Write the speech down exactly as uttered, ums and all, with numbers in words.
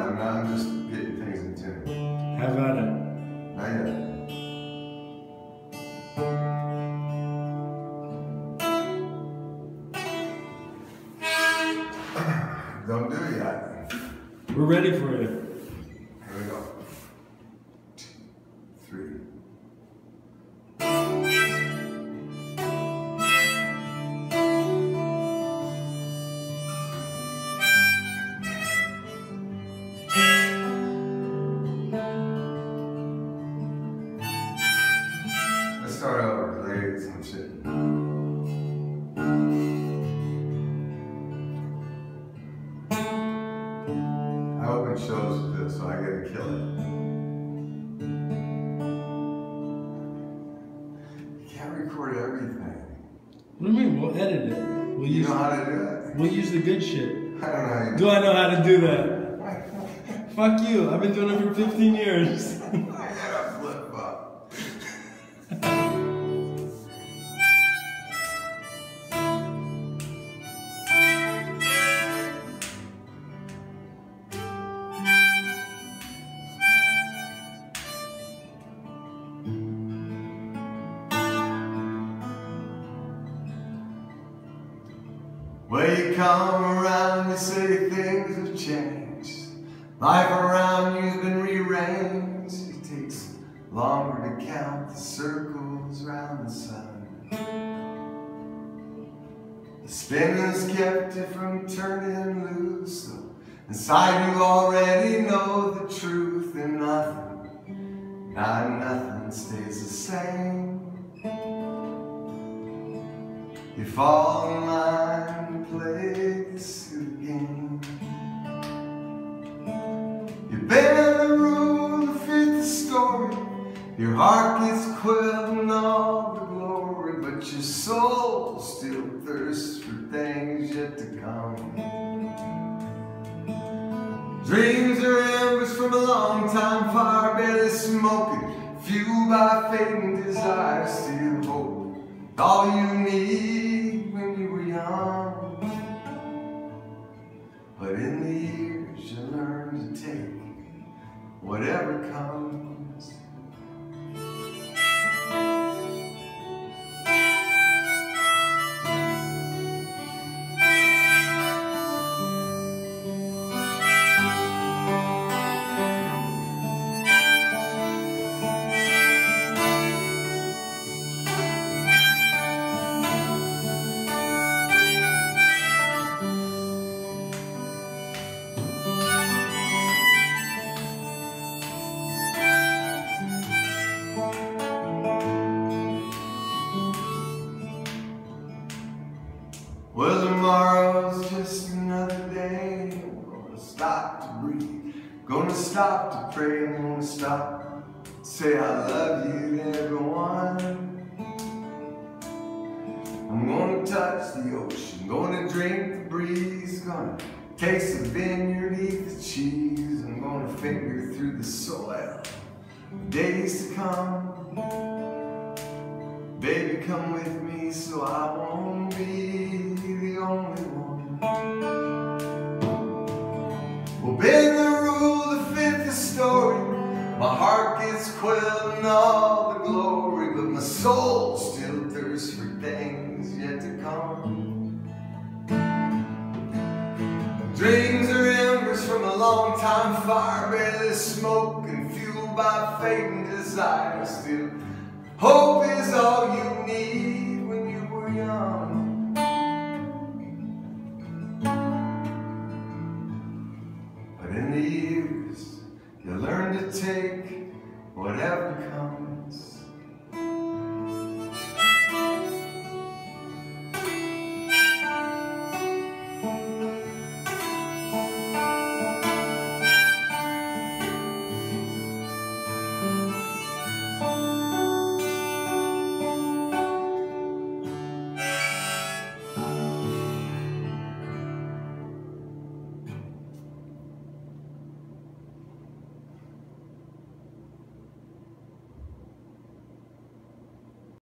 I'm not, I'm just getting things in tune. Have at it. Not yet. Don't do it yet. We're ready for you. Here we go. Two, three. Let's start over because I ate some shit. I open shows with this, so I gotta kill it. You can't record everything. What do you mean? We'll edit it. We'll You use, know how to do it? we'll use the good shit. I don't know how you do Do I know how to do that? Fuck you. I've been doing it for fifteen years. I gotta flip up. Well, you come around, you say things have changed. Life around you's been rearranged. It takes longer to count the circles around the sun. The spinning's kept you from turning loose. So inside you already know the truth, and nothing, not nothing stays the same. You fall in line to play the suit game. You bend the rule to fit the story. Your heart gets quelled in all the glory, but your soul still thirsts for things yet to come. Dreams are embers from a long time fire, barely smoking, fueled by fading desire. Still hope all you need when you were young. But in the years you learn to take whatever comes. Well, tomorrow's just another day. I'm gonna stop to breathe, gonna stop to pray, I'm gonna stop to say I love you to everyone. I'm gonna touch the ocean, gonna drink the breeze, gonna taste the vineyard, eat the cheese. I'm gonna finger through the soil, days to come. Baby, come with me so I won't be the only one. Well, bend the rule to fit the story. My heart gets quelled in all the glory, but my soul still thirsts for things yet to come. Dreams are embers from a long time fire, barely smoke and fueled by fading desire. Still hope is all you need when you were young. But in the years, you learn to take